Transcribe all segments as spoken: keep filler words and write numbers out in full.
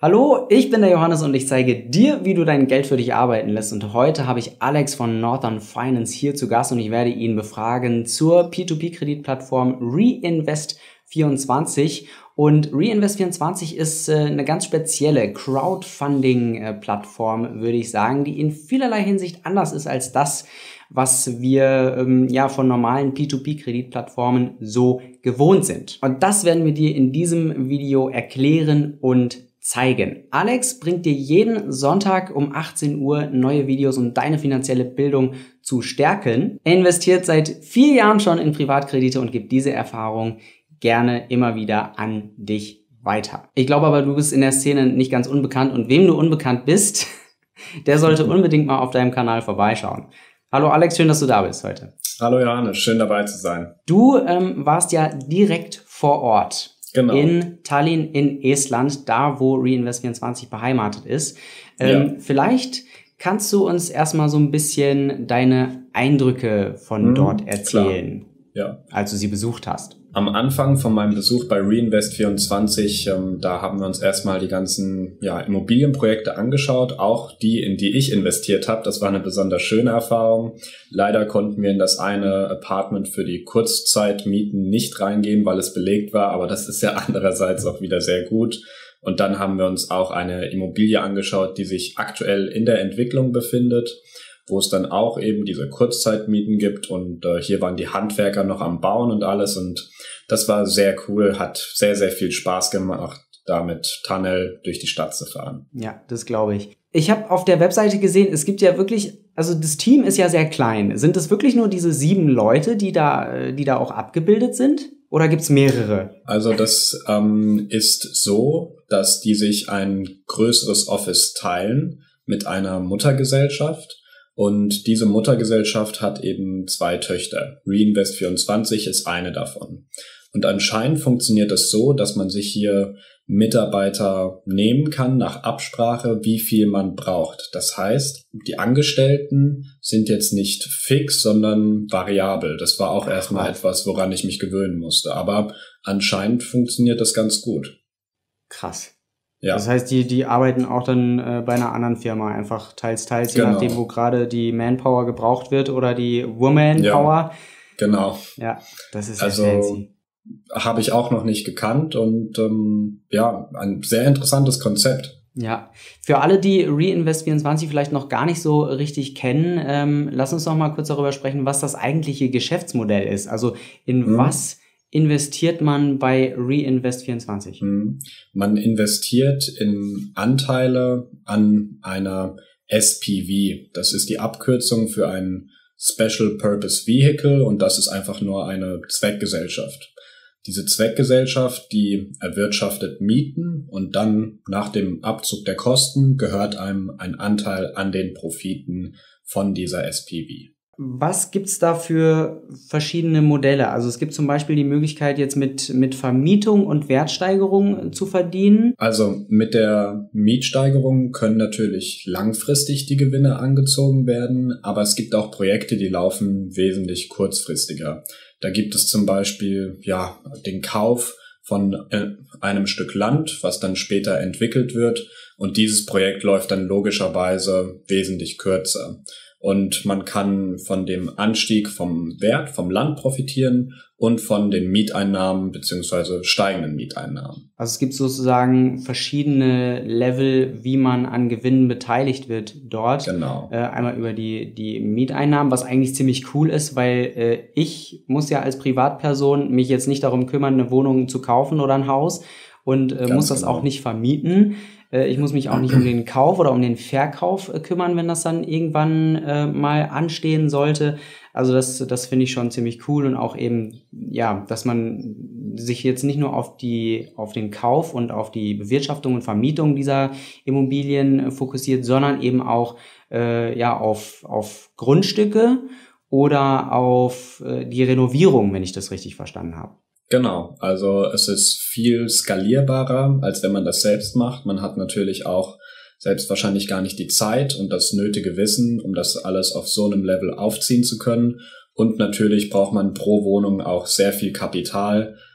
Hallo, ich bin der Johannes und ich zeige dir, wie du dein Geld für dich arbeiten lässt. Und heute habe ich Alex von Northern Finance hier zu Gast und ich werde ihn befragen zur P zwei P-Kreditplattform Reinvest vierundzwanzig. Und Reinvest vierundzwanzig ist äh, eine ganz spezielle Crowdfunding-Plattform, würde ich sagen, die in vielerlei Hinsicht anders ist als das, was wir ähm, ja von normalen P zwei P-Kreditplattformen so gewohnt sind. Und das werden wir dir in diesem Video erklären und zeigen. Alex bringt dir jeden Sonntag um achtzehn Uhr neue Videos, um deine finanzielle Bildung zu stärken. Er investiert seit vier Jahren schon in Privatkredite und gibt diese Erfahrung gerne immer wieder an dich weiter. Ich glaube aber, du bist in der Szene nicht ganz unbekannt und wem du unbekannt bist, der sollte unbedingt mal auf deinem Kanal vorbeischauen. Hallo Alex, schön, dass du da bist heute. Hallo Johannes, schön dabei zu sein. Du ähm, warst ja direkt vor Ort. Genau. In Tallinn in Estland, da wo Reinvest vierundzwanzig beheimatet ist. Ähm, ja. Vielleicht kannst du uns erstmal so ein bisschen deine Eindrücke von mhm, dort erzählen, ja. als du sie besucht hast. Am Anfang von meinem Besuch bei Reinvest vierundzwanzig, ähm, da haben wir uns erstmal die ganzen ja, Immobilienprojekte angeschaut, auch die, in die ich investiert habe. Das war eine besonders schöne Erfahrung. Leider konnten wir in das eine Apartment für die Kurzzeitmieten nicht reingehen, weil es belegt war, aber das ist ja andererseits auch wieder sehr gut. Und dann haben wir uns auch eine Immobilie angeschaut, die sich aktuell in der Entwicklung befindet, wo es dann auch eben diese Kurzzeitmieten gibt und äh, hier waren die Handwerker noch am Bauen und alles und das war sehr cool, hat sehr, sehr viel Spaß gemacht, da mit Tunnel durch die Stadt zu fahren. Ja, das glaube ich. Ich habe auf der Webseite gesehen, es gibt ja wirklich, also das Team ist ja sehr klein. Sind es wirklich nur diese sieben Leute, die da, die da auch abgebildet sind? Oder gibt's mehrere? Also das ähm, ist so, dass die sich ein größeres Office teilen mit einer Muttergesellschaft. Und diese Muttergesellschaft hat eben zwei Töchter. Reinvest vierundzwanzig ist eine davon. Und anscheinend funktioniert es so, dass man sich hier Mitarbeiter nehmen kann nach Absprache, wie viel man braucht. Das heißt, die Angestellten sind jetzt nicht fix, sondern variabel. Das war auch erstmal etwas, woran ich mich gewöhnen musste. Aber anscheinend funktioniert das ganz gut. Krass. Ja. Das heißt, die, die arbeiten auch dann äh, bei einer anderen Firma einfach teils, teils, je genau. nachdem, wo gerade die Manpower gebraucht wird oder die Womanpower. Ja, genau. Ja, das ist also, sehr fancy. Habe ich auch noch nicht gekannt und ähm, ja, ein sehr interessantes Konzept. Ja, für alle, die Reinvest vierundzwanzig vielleicht noch gar nicht so richtig kennen, ähm, lass uns noch mal kurz darüber sprechen, was das eigentliche Geschäftsmodell ist. Also in mhm. was investiert man bei Reinvest vierundzwanzig? Mhm. Man investiert in Anteile an einer S P V. Das ist die Abkürzung für ein Special Purpose Vehicle und das ist einfach nur eine Zweckgesellschaft. Diese Zweckgesellschaft, die erwirtschaftet Mieten und dann nach dem Abzug der Kosten gehört einem ein Anteil an den Profiten von dieser S P V. Was gibt's da für verschiedene Modelle? Also es gibt zum Beispiel die Möglichkeit, jetzt mit, mit Vermietung und Wertsteigerung zu verdienen. Also mit der Mietsteigerung können natürlich langfristig die Gewinne angezogen werden, aber es gibt auch Projekte, die laufen wesentlich kurzfristiger. Da gibt es zum Beispiel ja den Kauf von äh, einem Stück Land, was dann später entwickelt wird und dieses Projekt läuft dann logischerweise wesentlich kürzer. Und man kann von dem Anstieg vom Wert, vom Land profitieren und von den Mieteinnahmen beziehungsweise steigenden Mieteinnahmen. Also es gibt sozusagen verschiedene Level, wie man an Gewinnen beteiligt wird dort. Genau. Äh, einmal über die, die Mieteinnahmen, was eigentlich ziemlich cool ist, weil äh, ich muss ja als Privatperson mich jetzt nicht darum kümmern, eine Wohnung zu kaufen oder ein Haus und äh, muss das genau. auch nicht vermieten. Ich muss mich auch nicht um den Kauf oder um den Verkauf kümmern, wenn das dann irgendwann äh, mal anstehen sollte. Also das, das finde ich schon ziemlich cool und auch eben, ja, dass man sich jetzt nicht nur auf die, auf den Kauf und auf die Bewirtschaftung und Vermietung dieser Immobilien fokussiert, sondern eben auch, äh, ja, auf, auf Grundstücke oder auf äh, die Renovierung, wenn ich das richtig verstanden habe. Genau, also es ist viel skalierbarer, als wenn man das selbst macht. Man hat natürlich auch selbst wahrscheinlich gar nicht die Zeit und das nötige Wissen, um das alles auf so einem Level aufziehen zu können. Und natürlich braucht man pro Wohnung auch sehr viel Kapital,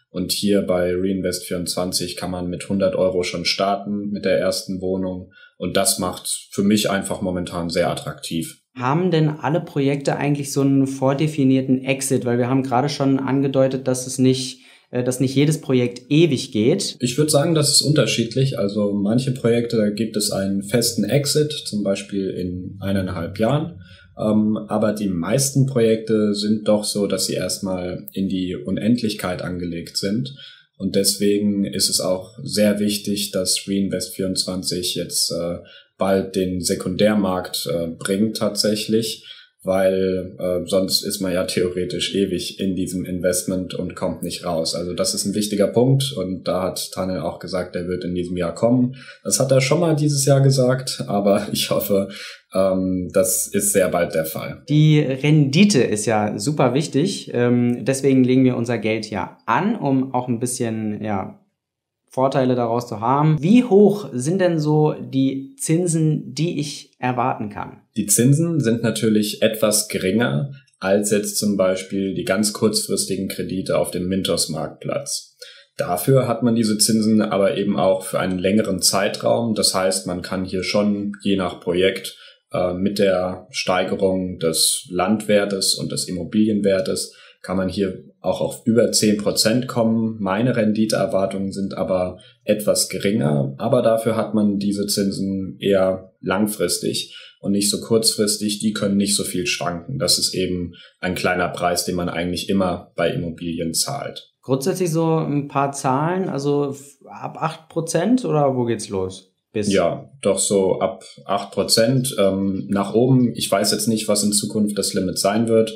Und hier bei Reinvest vierundzwanzig kann man mit hundert Euro schon starten mit der ersten Wohnung. Und das macht für mich einfach momentan sehr attraktiv. Haben denn alle Projekte eigentlich so einen vordefinierten Exit? Weil wir haben gerade schon angedeutet, dass es nicht, dass nicht jedes Projekt ewig geht. Ich würde sagen, das ist unterschiedlich. Also manche Projekte, da gibt es einen festen Exit, zum Beispiel in eineinhalb Jahren. Aber die meisten Projekte sind doch so, dass sie erstmal in die Unendlichkeit angelegt sind. Und deswegen ist es auch sehr wichtig, dass Reinvest vierundzwanzig jetzt äh, bald den Sekundärmarkt äh, bringt tatsächlich, weil äh, sonst ist man ja theoretisch ewig in diesem Investment und kommt nicht raus. Also das ist ein wichtiger Punkt und da hat Tanel auch gesagt, der wird in diesem Jahr kommen. Das hat er schon mal dieses Jahr gesagt, aber ich hoffe, ähm, das ist sehr bald der Fall. Die Rendite ist ja super wichtig, ähm, deswegen legen wir unser Geld ja an, um auch ein bisschen, ja, Vorteile daraus zu haben. Wie hoch sind denn so die Zinsen, die ich erwarten kann? Die Zinsen sind natürlich etwas geringer als jetzt zum Beispiel die ganz kurzfristigen Kredite auf dem Mintos-Marktplatz. Dafür hat man diese Zinsen aber eben auch für einen längeren Zeitraum. Das heißt, man kann hier schon je nach Projekt äh, mit der Steigerung des Landwertes und des Immobilienwertes kann man hier auch auf über zehn Prozent kommen. Meine Renditeerwartungen sind aber etwas geringer, aber dafür hat man diese Zinsen eher langfristig und nicht so kurzfristig. Die können nicht so viel schwanken. Das ist eben ein kleiner Preis, den man eigentlich immer bei Immobilien zahlt. Grundsätzlich so ein paar Zahlen, also ab acht Prozent oder wo geht's los? Bis? Ja, doch so ab acht Prozent ähm, nach oben. Ich weiß jetzt nicht, was in Zukunft das Limit sein wird.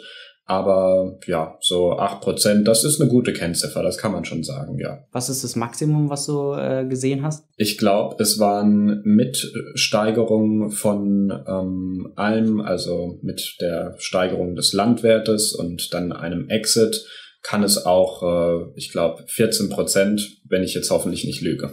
Aber ja, so acht Prozent, das ist eine gute Kennziffer, das kann man schon sagen, ja. Was ist das Maximum, was du äh, gesehen hast? Ich glaube, es waren mit Steigerung von ähm, allem, also mit der Steigerung des Landwertes und dann einem Exit, kann es auch, äh, ich glaube, vierzehn Prozent, wenn ich jetzt hoffentlich nicht lüge,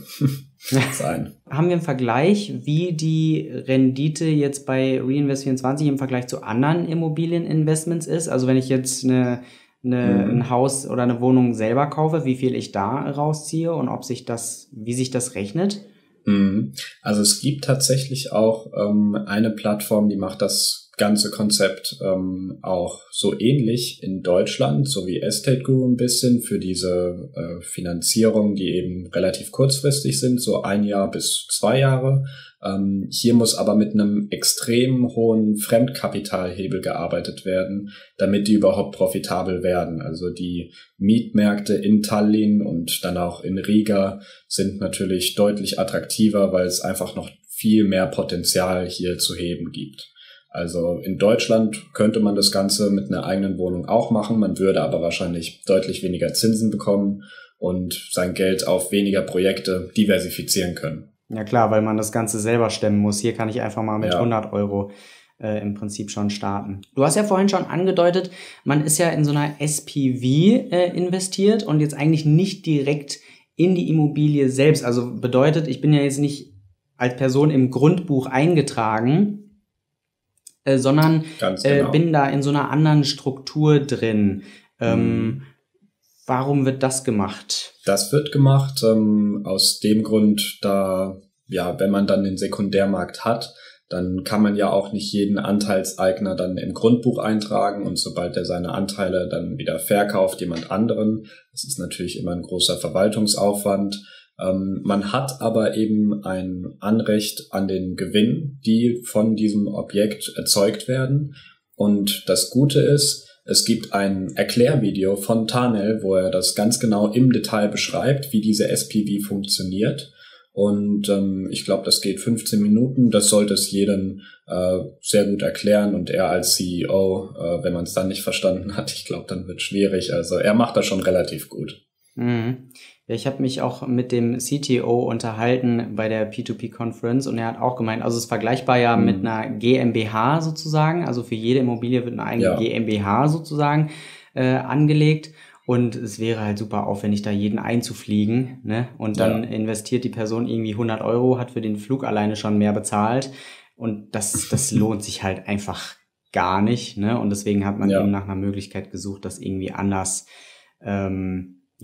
sein. Haben wir einen Vergleich, wie die Rendite jetzt bei Reinvest vierundzwanzig im Vergleich zu anderen Immobilieninvestments ist? Also wenn ich jetzt eine, eine, mhm. ein Haus oder eine Wohnung selber kaufe, wie viel ich da rausziehe und ob sich das, wie sich das rechnet? Mhm. Also es gibt tatsächlich auch ähm, eine Plattform, die macht das ganze Konzept ähm, auch so ähnlich in Deutschland, so wie Estate Guru ein bisschen für diese äh, Finanzierung, die eben relativ kurzfristig sind, so ein Jahr bis zwei Jahre. Ähm, hier muss aber mit einem extrem hohen Fremdkapitalhebel gearbeitet werden, damit die überhaupt profitabel werden. Also die Mietmärkte in Tallinn und dann auch in Riga sind natürlich deutlich attraktiver, weil es einfach noch viel mehr Potenzial hier zu heben gibt. Also in Deutschland könnte man das Ganze mit einer eigenen Wohnung auch machen, man würde aber wahrscheinlich deutlich weniger Zinsen bekommen und sein Geld auf weniger Projekte diversifizieren können. Ja klar, weil man das Ganze selber stemmen muss. Hier kann ich einfach mal mit ja. hundert Euro äh, im Prinzip schon starten. Du hast ja vorhin schon angedeutet, man ist ja in so einer S P V äh, investiert und jetzt eigentlich nicht direkt in die Immobilie selbst. Also bedeutet, ich bin ja jetzt nicht als Person im Grundbuch eingetragen, Äh, sondern Ganz genau. äh, bin da in so einer anderen Struktur drin. Ähm, mhm. Warum wird das gemacht? Das wird gemacht ähm, aus dem Grund, da, ja, wenn man dann den Sekundärmarkt hat, dann kann man ja auch nicht jeden Anteilseigner dann im Grundbuch eintragen und sobald er seine Anteile dann wieder verkauft, jemand anderen, das ist natürlich immer ein großer Verwaltungsaufwand. Ähm, man hat aber eben ein Anrecht an den Gewinn, die von diesem Objekt erzeugt werden. Und das Gute ist, es gibt ein Erklärvideo von Tanel, wo er das ganz genau im Detail beschreibt, wie diese S P V funktioniert. Und ähm, ich glaube, das geht fünfzehn Minuten. Das sollte es jedem äh, sehr gut erklären. Und er als C E O, äh, wenn man es dann nicht verstanden hat, ich glaube, dann wird schwierig. Also er macht das schon relativ gut. Mhm. Ja, ich habe mich auch mit dem C T O unterhalten bei der P zwei P Conference und er hat auch gemeint, also es ist vergleichbar ja mhm. mit einer G m b H sozusagen, also für jede Immobilie wird eine eigene ja. G m b H sozusagen äh, angelegt und es wäre halt super aufwendig, da jeden einzufliegen, ne? Und dann ja. investiert die Person irgendwie hundert Euro, hat für den Flug alleine schon mehr bezahlt und das, das lohnt sich halt einfach gar nicht, ne? Und deswegen hat man ja. eben nach einer Möglichkeit gesucht, das irgendwie anders ähm, ja,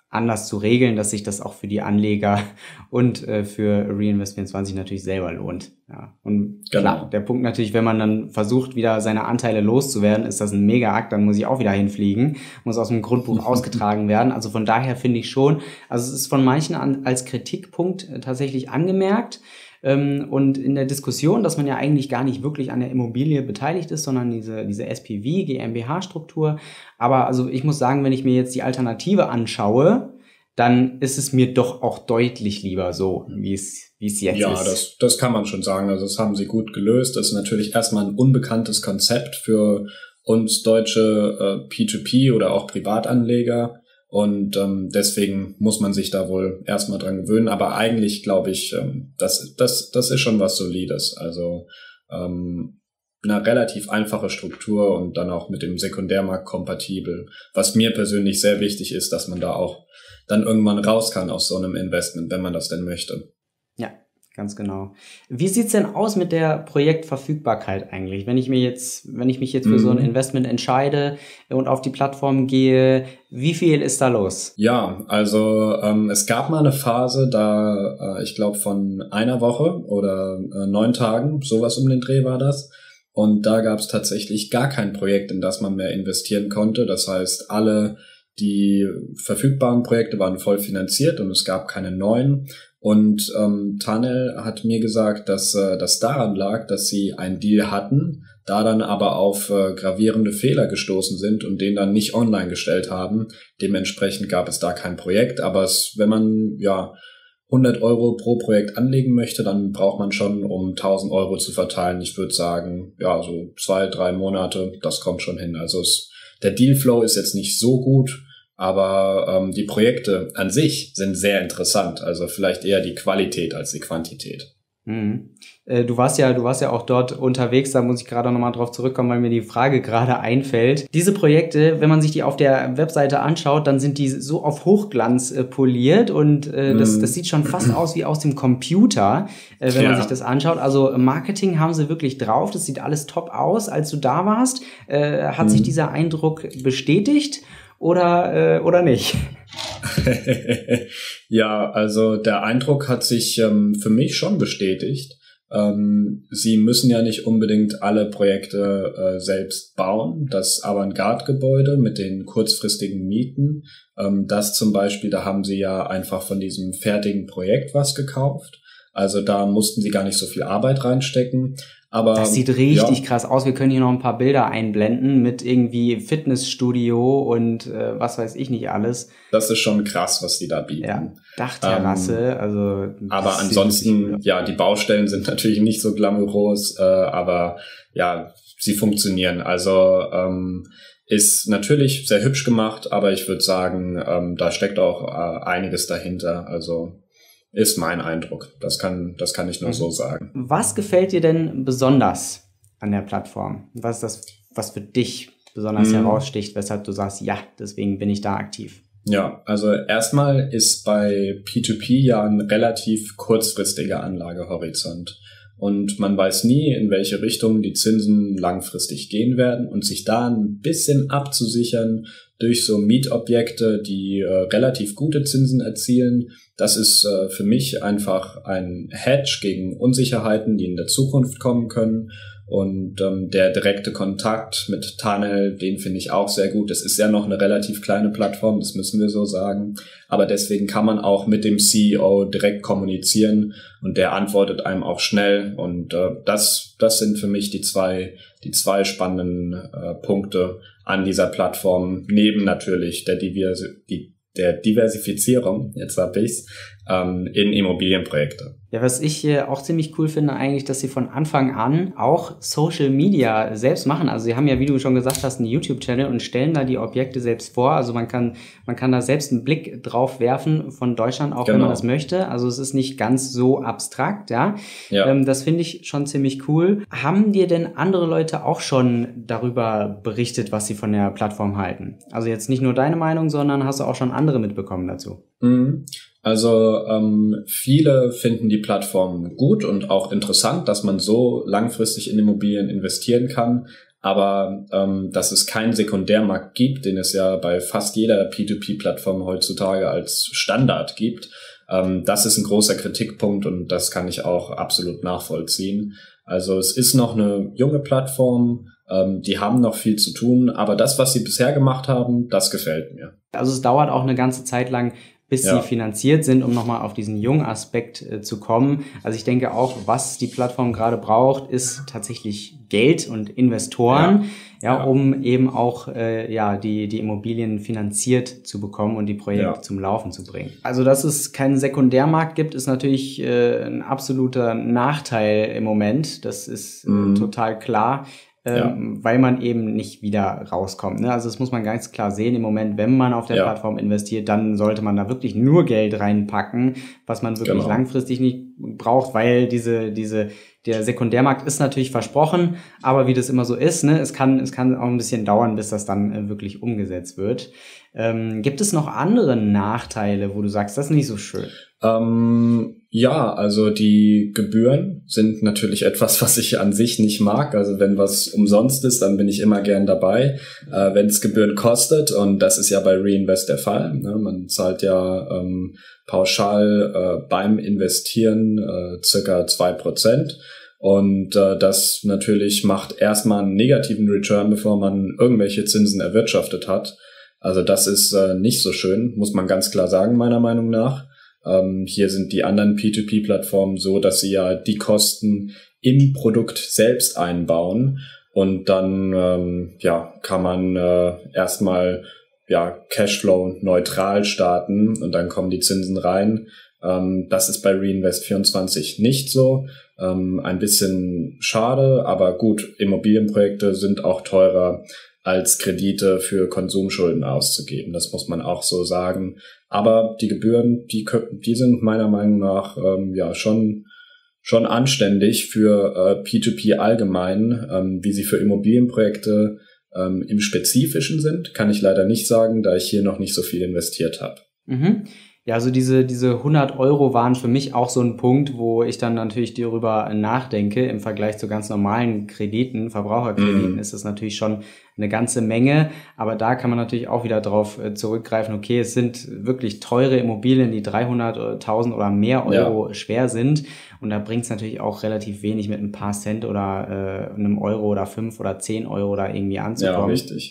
anders zu regeln, dass sich das auch für die Anleger und äh, für Reinvest vierundzwanzig natürlich selber lohnt. Ja. Und genau. Klar, der Punkt natürlich, wenn man dann versucht, wieder seine Anteile loszuwerden, ist das ein Mega-Akt, dann muss ich auch wieder hinfliegen, muss aus dem Grundbuch ausgetragen werden. Also von daher finde ich schon, also es ist von manchen an, als Kritikpunkt äh, tatsächlich angemerkt. Ähm, und in der Diskussion, dass man ja eigentlich gar nicht wirklich an der Immobilie beteiligt ist, sondern diese, diese S P V, GmbH-Struktur. Aber also ich muss sagen, wenn ich mir jetzt die Alternative anschaue, dann ist es mir doch auch deutlich lieber so, wie es, wie es jetzt ja, ist. Ja, das, das kann man schon sagen. Also das haben sie gut gelöst. Das ist natürlich erstmal ein unbekanntes Konzept für uns deutsche äh, P zwei P oder auch Privatanleger. Und ähm, deswegen muss man sich da wohl erstmal dran gewöhnen. Aber eigentlich glaube ich, ähm, das, das, das ist schon was Solides. Also ähm, eine relativ einfache Struktur und dann auch mit dem Sekundärmarkt kompatibel. Was mir persönlich sehr wichtig ist, dass man da auch dann irgendwann raus kann aus so einem Investment, wenn man das denn möchte. Ja, ganz genau. Wie sieht's denn aus mit der Projektverfügbarkeit eigentlich? Wenn ich mir jetzt, wenn ich mich jetzt für mhm. so ein Investment entscheide und auf die Plattform gehe, wie viel ist da los? Ja, also ähm, es gab mal eine Phase, da äh, ich glaube von einer Woche oder äh, neun Tagen, sowas um den Dreh war das. Und da gab es tatsächlich gar kein Projekt, in das man mehr investieren konnte. Das heißt, alle die verfügbaren Projekte waren voll finanziert und es gab keine neuen. Und ähm, Tanel hat mir gesagt, dass äh, das daran lag, dass sie einen Deal hatten, da dann aber auf äh, gravierende Fehler gestoßen sind und den dann nicht online gestellt haben. Dementsprechend gab es da kein Projekt. Aber es, wenn man ja hundert Euro pro Projekt anlegen möchte, dann braucht man schon, um tausend Euro zu verteilen. Ich würde sagen, ja, so zwei, drei Monate, das kommt schon hin. Also es, der Dealflow ist jetzt nicht so gut. Aber ähm, die Projekte an sich sind sehr interessant. Also vielleicht eher die Qualität als die Quantität. Mhm. Äh, du warst ja, du warst ja auch dort unterwegs. Da muss ich gerade nochmal drauf zurückkommen, weil mir die Frage gerade einfällt. Diese Projekte, wenn man sich die auf der Webseite anschaut, dann sind die so auf Hochglanz äh, poliert und äh, das, mhm. das sieht schon fast aus wie aus dem Computer, äh, wenn ja. man sich das anschaut. Also Marketing haben sie wirklich drauf. Das sieht alles top aus. Als du da warst, äh, hat mhm. sich dieser Eindruck bestätigt? Oder äh, oder nicht? Ja, also der Eindruck hat sich ähm, für mich schon bestätigt. Ähm, sie müssen ja nicht unbedingt alle Projekte äh, selbst bauen. Das Avantgarde-Gebäude mit den kurzfristigen Mieten, ähm, das zum Beispiel, da haben sie ja einfach von diesem fertigen Projekt was gekauft. Also da mussten sie gar nicht so viel Arbeit reinstecken. Aber das sieht richtig ja. krass aus. Wir können hier noch ein paar Bilder einblenden mit irgendwie Fitnessstudio und äh, was weiß ich nicht alles. Das ist schon krass, was die da bieten. Ja, Dachterrasse, ähm, also. Aber ansonsten, ja, die Baustellen sind natürlich nicht so glamourös, äh, aber ja, sie funktionieren. Also ähm, ist natürlich sehr hübsch gemacht, aber ich würde sagen, ähm, da steckt auch äh, einiges dahinter. Also ist mein Eindruck. Das kann, das kann ich nur mhm. so sagen. Was gefällt dir denn besonders an der Plattform? Was ist das, was für dich besonders mhm. heraussticht, weshalb du sagst, ja, deswegen bin ich da aktiv? Ja, also erstmal ist bei P zwei P ja ein relativ kurzfristiger Anlagehorizont. Und man weiß nie, in welche Richtung die Zinsen langfristig gehen werden und sich da ein bisschen abzusichern durch so Mietobjekte, die äh, relativ gute Zinsen erzielen. Das ist äh, für mich einfach ein Hedge gegen Unsicherheiten, die in der Zukunft kommen können. Und ähm, der direkte Kontakt mit Tanel, den finde ich auch sehr gut. Das ist ja noch eine relativ kleine Plattform, das müssen wir so sagen. Aber deswegen kann man auch mit dem C E O direkt kommunizieren und der antwortet einem auch schnell. Und äh, das, das sind für mich die zwei, die zwei spannenden äh, Punkte an dieser Plattform, neben natürlich der, Diversi- die, der Diversifizierung, jetzt hab ich's, ähm, in Immobilienprojekte. Ja, was ich äh, auch ziemlich cool finde eigentlich, dass sie von Anfang an auch Social Media selbst machen. Also sie haben ja, wie du schon gesagt hast, einen YouTube-Channel und stellen da die Objekte selbst vor. Also man kann man kann da selbst einen Blick drauf werfen von Deutschland, auch genau. wenn man das möchte. Also es ist nicht ganz so abstrakt, ja. ja. Ähm, das finde ich schon ziemlich cool. Haben dir denn andere Leute auch schon darüber berichtet, was sie von der Plattform halten? Also jetzt nicht nur deine Meinung, sondern hast du auch schon andere mitbekommen dazu? Mhm. Also ähm, viele finden die Plattform gut und auch interessant, dass man so langfristig in Immobilien investieren kann. Aber ähm, dass es keinen Sekundärmarkt gibt, den es ja bei fast jeder P zwei P-Plattform heutzutage als Standard gibt, ähm, das ist ein großer Kritikpunkt und das kann ich auch absolut nachvollziehen. Also es ist noch eine junge Plattform, ähm, die haben noch viel zu tun, aber das, was sie bisher gemacht haben, das gefällt mir. Also es dauert auch eine ganze Zeit lang, bis Ja. sie finanziert sind, um nochmal auf diesen jungen Aspekt äh, zu kommen. Also ich denke auch, was die Plattform gerade braucht, ist tatsächlich Geld und Investoren, ja, ja, ja. um eben auch äh, ja die die Immobilien finanziert zu bekommen und die Projekte ja. zum Laufen zu bringen. Also dass es keinen Sekundärmarkt gibt, ist natürlich äh, ein absoluter Nachteil im Moment. Das ist äh, mhm. total klar. Ja. Weil man eben nicht wieder rauskommt. Ne? Also das muss man ganz klar sehen. Im Moment, wenn man auf der ja. Plattform investiert, dann sollte man da wirklich nur Geld reinpacken, was man wirklich genau. langfristig nicht braucht, weil diese diese der Sekundärmarkt ist natürlich versprochen, aber wie das immer so ist, ne, es kann es kann auch ein bisschen dauern, bis das dann äh, wirklich umgesetzt wird. Ähm, gibt es noch andere Nachteile, wo du sagst, das ist nicht so schön? Ähm, ja, also die Gebühren sind natürlich etwas, was ich an sich nicht mag. Also wenn was umsonst ist, dann bin ich immer gern dabei. Äh, wenn es Gebühren kostet, und das ist ja bei Reinvest der Fall, ne? Man zahlt ja ähm, pauschal äh, beim Investieren äh, circa zwei Prozent. Und äh, das natürlich macht erstmal einen negativen Return, bevor man irgendwelche Zinsen erwirtschaftet hat. Also das ist äh, nicht so schön, muss man ganz klar sagen, meiner Meinung nach. Ähm, hier sind die anderen P zwei P-Plattformen so, dass sie ja die Kosten im Produkt selbst einbauen und dann ähm, ja kann man äh, erstmal ja Cashflow neutral starten und dann kommen die Zinsen rein. Ähm, das ist bei Reinvest vierundzwanzig nicht so. Ähm, ein bisschen schade, aber gut, Immobilienprojekte sind auch teurer als Kredite für Konsumschulden auszugeben. Das muss man auch so sagen. Aber die Gebühren, die, die sind meiner Meinung nach ähm, ja schon schon anständig für äh, P zwei P allgemein. Ähm, wie sie für Immobilienprojekte ähm, im Spezifischen sind, kann ich leider nicht sagen, da ich hier noch nicht so viel investiert habe. Mhm. Ja, also diese diese hundert Euro waren für mich auch so ein Punkt, wo ich dann natürlich darüber nachdenke. Im Vergleich zu ganz normalen Krediten, Verbraucherkrediten, mm. ist das natürlich schon eine ganze Menge. Aber da kann man natürlich auch wieder drauf zurückgreifen, okay, es sind wirklich teure Immobilien, die dreihunderttausend oder mehr Euro ja. schwer sind. Und da bringt es natürlich auch relativ wenig, mit ein paar Cent oder äh, einem Euro oder fünf oder zehn Euro da irgendwie anzukommen. Ja, richtig.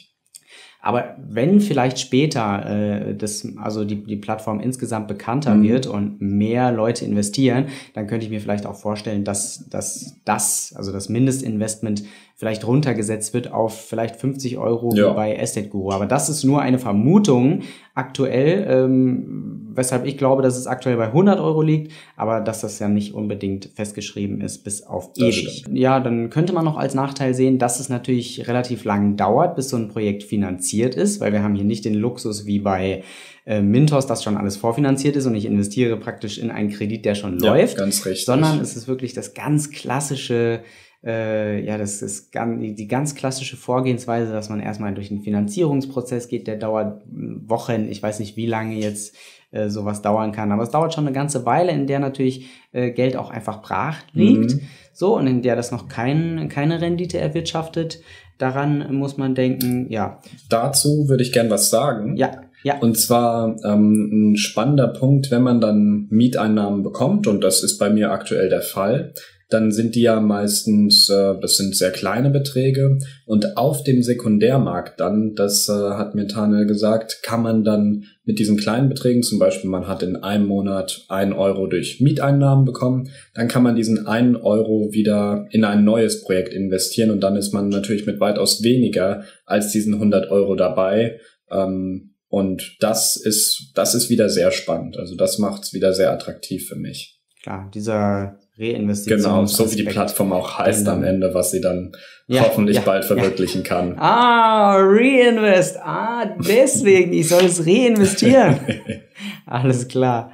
Aber wenn vielleicht später äh, das, also die, die Plattform insgesamt bekannter mhm. wird und mehr Leute investieren, dann könnte ich mir vielleicht auch vorstellen, dass, dass das, also das Mindestinvestment vielleicht runtergesetzt wird auf vielleicht fünfzig Euro ja. bei Estate Guru. Aber das ist nur eine Vermutung aktuell, ähm, weshalb ich glaube, dass es aktuell bei hundert Euro liegt, aber dass das ja nicht unbedingt festgeschrieben ist bis auf das ewig. Stimmt. Ja, dann könnte man noch als Nachteil sehen, dass es natürlich relativ lang dauert, bis so ein Projekt finanziert ist, weil wir haben hier nicht den Luxus wie bei äh, Mintos, dass schon alles vorfinanziert ist und ich investiere praktisch in einen Kredit, der schon ja, läuft, ganz richtig. Sondern es ist wirklich das ganz klassische Äh, ja, das ist ganz, die ganz klassische Vorgehensweise, dass man erstmal durch einen Finanzierungsprozess geht, der dauert Wochen, ich weiß nicht, wie lange jetzt äh, sowas dauern kann, aber es dauert schon eine ganze Weile, in der natürlich äh, Geld auch einfach brach liegt, mhm. so, und in der das noch kein, keine Rendite erwirtschaftet. Daran muss man denken, ja. Dazu würde ich gern was sagen. Ja. Ja. Und zwar ähm, ein spannender Punkt, wenn man dann Mieteinnahmen bekommt, und das ist bei mir aktuell der Fall, dann sind die ja meistens, äh, das sind sehr kleine Beträge, und auf dem Sekundärmarkt dann, das äh, hat mir Tanel gesagt, kann man dann mit diesen kleinen Beträgen, zum Beispiel man hat in einem Monat einen Euro durch Mieteinnahmen bekommen, dann kann man diesen einen Euro wieder in ein neues Projekt investieren, und dann ist man natürlich mit weitaus weniger als diesen hundert Euro dabei, ähm, und das ist, das ist wieder sehr spannend, also das macht es wieder sehr attraktiv für mich. Klar, dieser Reinvestition. Genau, so wie die Plattform auch heißt genau. am Ende, was sie dann ja, hoffentlich ja, bald verwirklichen ja. kann. Ah, Reinvest. Ah, deswegen, ich soll es reinvestieren. Alles klar.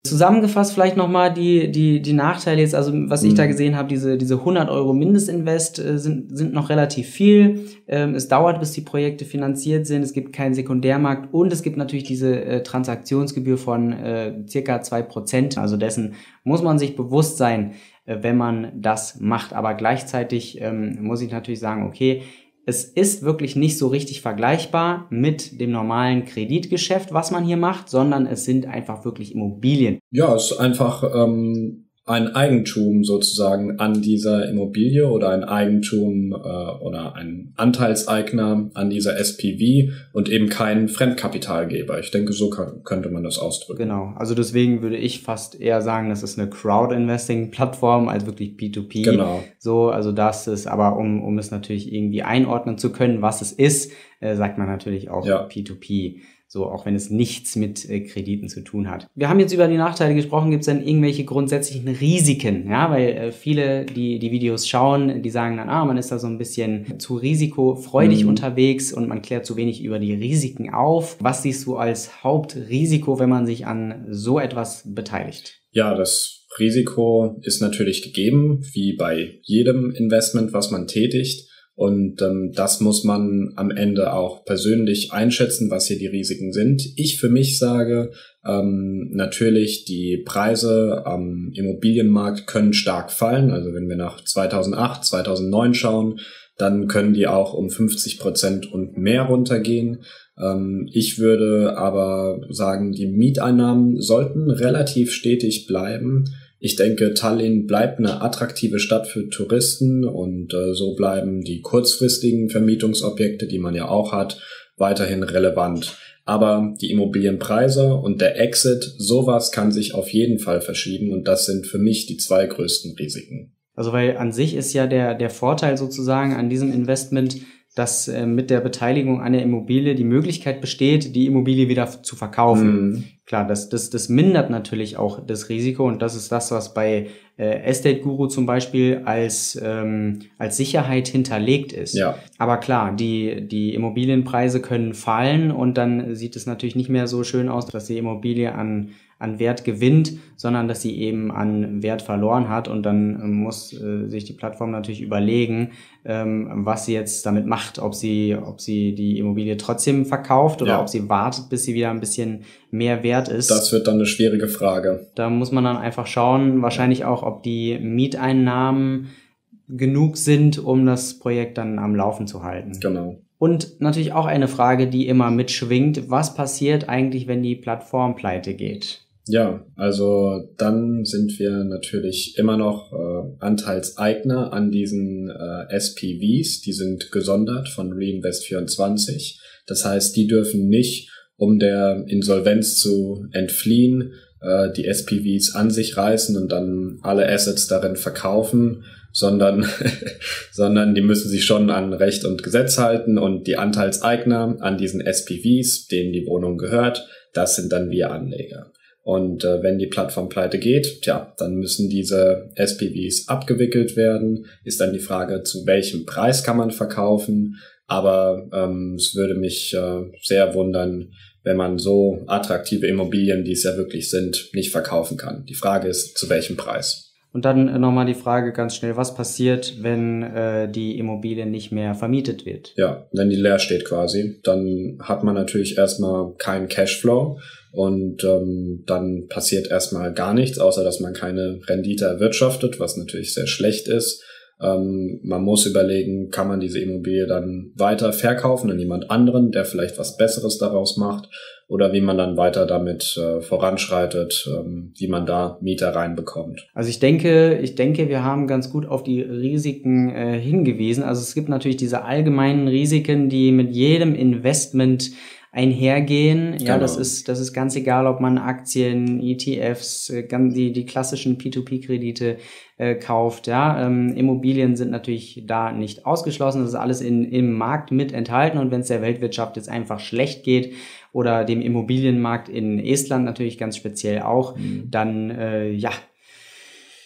Zusammengefasst vielleicht nochmal die, die, die Nachteile jetzt, also was ich mhm. da gesehen habe, diese, diese hundert Euro Mindestinvest äh, sind, sind noch relativ viel. Ähm, es dauert, bis die Projekte finanziert sind, es gibt keinen Sekundärmarkt und es gibt natürlich diese äh, Transaktionsgebühr von äh, circa zwei Prozent. Also dessen muss man sich bewusst sein, äh, wenn man das macht. Aber gleichzeitig ähm, muss ich natürlich sagen, okay, es ist wirklich nicht so richtig vergleichbar mit dem normalen Kreditgeschäft, was man hier macht, sondern es sind einfach wirklich Immobilien. Ja, es ist einfach ähm, ein Eigentum sozusagen an dieser Immobilie oder ein Eigentum äh, oder ein Anteilseigner an dieser S P V und eben kein Fremdkapitalgeber. Ich denke, so kann, könnte man das ausdrücken. Genau, also deswegen würde ich fast eher sagen, das ist eine Crowd-Investing-Plattform als wirklich P zwei P. Genau. So, also das ist, aber um, um es natürlich irgendwie einordnen zu können, was es ist, äh, sagt man natürlich auch ja. P zwei P. So, auch wenn es nichts mit äh, Krediten zu tun hat. Wir haben jetzt über die Nachteile gesprochen. Gibt es denn irgendwelche grundsätzlichen Risiken? Ja, weil äh, viele, die die Videos schauen, die sagen dann, ah, man ist da so ein bisschen zu risikofreudig mhm. unterwegs und man klärt zu wenig über die Risiken auf. Was siehst du als Hauptrisiko, wenn man sich an so etwas beteiligt? Ja, das Risiko ist natürlich gegeben, wie bei jedem Investment, was man tätigt. Und ähm, das muss man am Ende auch persönlich einschätzen, was hier die Risiken sind. Ich für mich sage, ähm, natürlich die Preise am Immobilienmarkt können stark fallen. Also wenn wir nach zweitausendacht, zweitausendneun schauen, dann können die auch um fünfzig Prozent und mehr runtergehen. Ähm, ich würde aber sagen, die Mieteinnahmen sollten relativ stetig bleiben. Ich denke, Tallinn bleibt eine attraktive Stadt für Touristen und äh, so bleiben die kurzfristigen Vermietungsobjekte, die man ja auch hat, weiterhin relevant. Aber die Immobilienpreise und der Exit, sowas kann sich auf jeden Fall verschieben und das sind für mich die zwei größten Risiken. Also weil an sich ist ja der, der Vorteil sozusagen an diesem Investment, dass äh, mit der Beteiligung an der Immobilie die Möglichkeit besteht, die Immobilie wieder zu verkaufen. Mm. Klar, das, das, das mindert natürlich auch das Risiko und das ist das, was bei äh, Estate Guru zum Beispiel als, ähm, als Sicherheit hinterlegt ist. Ja. Aber klar, die, die Immobilienpreise können fallen und dann sieht es natürlich nicht mehr so schön aus, dass die Immobilie an an Wert gewinnt, sondern dass sie eben an Wert verloren hat und dann ähm, muss äh, sich die Plattform natürlich überlegen, ähm, was sie jetzt damit macht, ob sie ob sie die Immobilie trotzdem verkauft oder ja. ob sie wartet, bis sie wieder ein bisschen mehr wert ist. Das wird dann eine schwierige Frage. Da muss man dann einfach schauen, wahrscheinlich auch, ob die Mieteinnahmen genug sind, um das Projekt dann am Laufen zu halten. Genau. Und natürlich auch eine Frage, die immer mitschwingt, was passiert eigentlich, wenn die Plattform pleite geht? Ja, also dann sind wir natürlich immer noch äh, Anteilseigner an diesen äh, S P Vs, die sind gesondert von Reinvest vierundzwanzig. Das heißt, die dürfen nicht, um der Insolvenz zu entfliehen, äh, die S P Vs an sich reißen und dann alle Assets darin verkaufen, sondern sondern die müssen sich schon an Recht und Gesetz halten und die Anteilseigner an diesen S P Vs, denen die Wohnung gehört, das sind dann wir Anleger. Und äh, wenn die Plattform pleite geht, tja, dann müssen diese S P Vs abgewickelt werden. Ist dann die Frage, zu welchem Preis kann man verkaufen. Aber ähm, es würde mich äh, sehr wundern, wenn man so attraktive Immobilien, die es ja wirklich sind, nicht verkaufen kann. Die Frage ist, zu welchem Preis? Und dann äh, nochmal die Frage ganz schnell, was passiert, wenn äh, die Immobilie nicht mehr vermietet wird? Ja, wenn die leer steht quasi, dann hat man natürlich erstmal keinen Cashflow. Und ähm, dann passiert erstmal gar nichts, außer dass man keine Rendite erwirtschaftet, was natürlich sehr schlecht ist. Ähm, man muss überlegen, kann man diese Immobilie dann weiter verkaufen an jemand anderen, der vielleicht was Besseres daraus macht, oder wie man dann weiter damit äh, voranschreitet, ähm, wie man da Mieter reinbekommt. Also ich denke, ich denke, wir haben ganz gut auf die Risiken äh, hingewiesen. Also es gibt natürlich diese allgemeinen Risiken, die mit jedem Investment einhergehen. Ja, genau. das ist, das ist ganz egal, ob man Aktien, E T Fs, die, die klassischen P zwei P-Kredite äh, kauft. Ja, ähm, Immobilien sind natürlich da nicht ausgeschlossen. Das ist alles in, im Markt mit enthalten. Und wenn es der Weltwirtschaft jetzt einfach schlecht geht oder dem Immobilienmarkt in Estland natürlich ganz speziell auch, mhm. dann, äh, ja,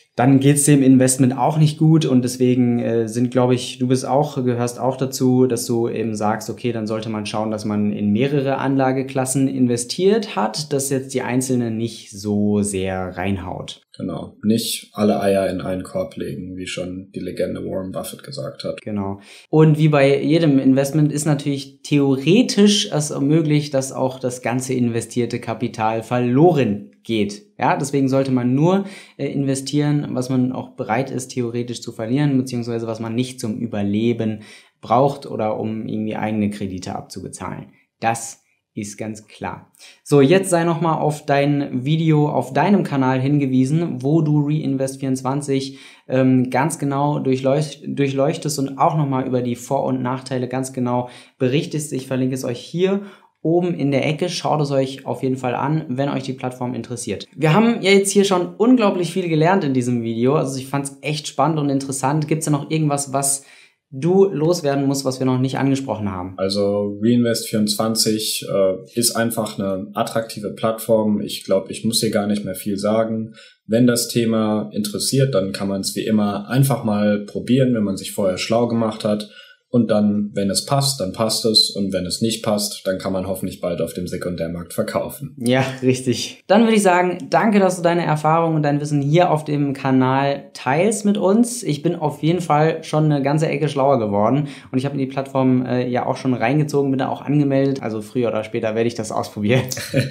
dann geht's dem Investment auch nicht gut und deswegen äh, sind, glaube ich, du bist auch, gehörst auch dazu, dass du eben sagst, okay, dann sollte man schauen, dass man in mehrere Anlageklassen investiert hat, dass jetzt die einzelne nicht so sehr reinhaut. Genau, nicht alle Eier in einen Korb legen, wie schon die Legende Warren Buffett gesagt hat. Genau. Und wie bei jedem Investment ist natürlich theoretisch es möglich, dass auch das ganze investierte Kapital verloren geht. Ja, deswegen sollte man nur äh, investieren, was man auch bereit ist, theoretisch zu verlieren, beziehungsweise was man nicht zum Überleben braucht oder um irgendwie eigene Kredite abzubezahlen. Das ist ganz klar. So, jetzt sei nochmal auf dein Video auf deinem Kanal hingewiesen, wo du Reinvest vierundzwanzig ähm, ganz genau durchleucht, durchleuchtest und auch nochmal über die Vor- und Nachteile ganz genau berichtest. Ich verlinke es euch hier oben in der Ecke. Schaut es euch auf jeden Fall an, wenn euch die Plattform interessiert. Wir haben ja jetzt hier schon unglaublich viel gelernt in diesem Video. Also ich fand es echt spannend und interessant. Gibt es da noch irgendwas, was du loswerden musst, was wir noch nicht angesprochen haben? Also Reinvest vierundzwanzig äh, ist einfach eine attraktive Plattform. Ich glaube, ich muss hier gar nicht mehr viel sagen. Wenn das Thema interessiert, dann kann man es wie immer einfach mal probieren, wenn man sich vorher schlau gemacht hat. Und dann, wenn es passt, dann passt es. Und wenn es nicht passt, dann kann man hoffentlich bald auf dem Sekundärmarkt verkaufen. Ja, richtig. Dann würde ich sagen, danke, dass du deine Erfahrungen und dein Wissen hier auf dem Kanal teilst mit uns. Ich bin auf jeden Fall schon eine ganze Ecke schlauer geworden. Und ich habe mir die Plattform äh, ja auch schon reingezogen, bin da auch angemeldet. Also früher oder später werde ich das ausprobieren.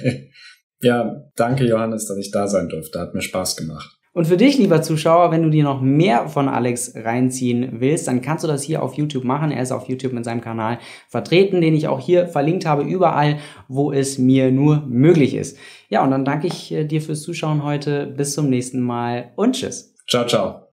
Ja, danke Johannes, dass ich da sein durfte. Hat mir Spaß gemacht. Und für dich, lieber Zuschauer, wenn du dir noch mehr von Alex reinziehen willst, dann kannst du das hier auf YouTube machen. Er ist auf YouTube mit seinem Kanal vertreten, den ich auch hier verlinkt habe, überall, wo es mir nur möglich ist. Ja, und dann danke ich dir fürs Zuschauen heute. Bis zum nächsten Mal und tschüss. Ciao, ciao.